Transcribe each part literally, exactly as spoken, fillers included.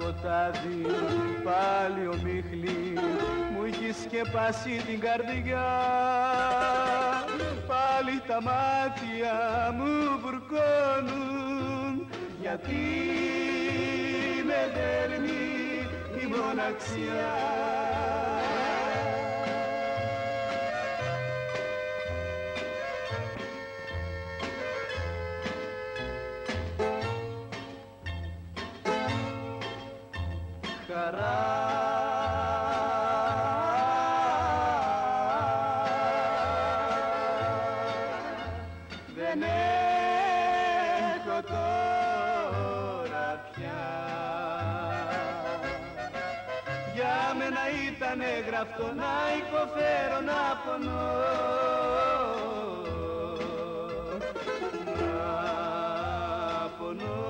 σκοτάδι πάλι ομίχλη μου έχει σκεπάσει την καρδιά. Πάλι τα μάτια μου βουρκώνουν γιατί με δέρνει η μοναξιά. Χαρά δεν έχω τώρα πια. Για μένα ήτανε γραφτό να υποφέρω, να πονώ, να πονώ.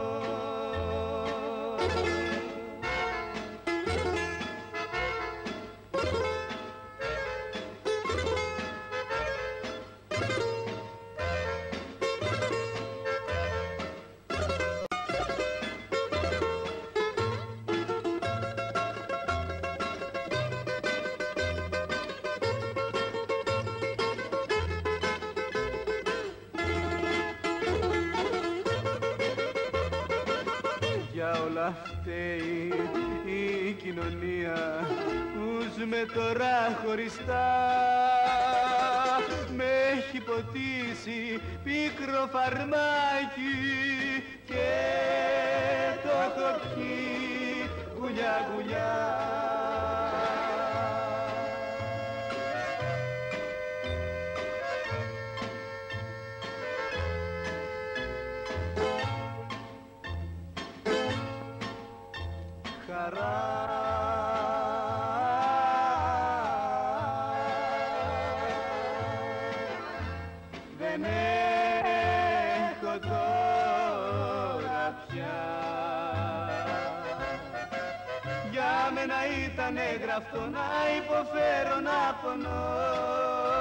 Για όλα φταίει η κοινωνία που ζούμε τώρα χωριστά. Με έχει ποτίσει πίκρο φαρμάκι και το έχω πιει γουλιά γουλιά. Χαρά δεν έχω τώρα πια. Για μένα ήτανε γραφτό να υποφέρω, να πονώ.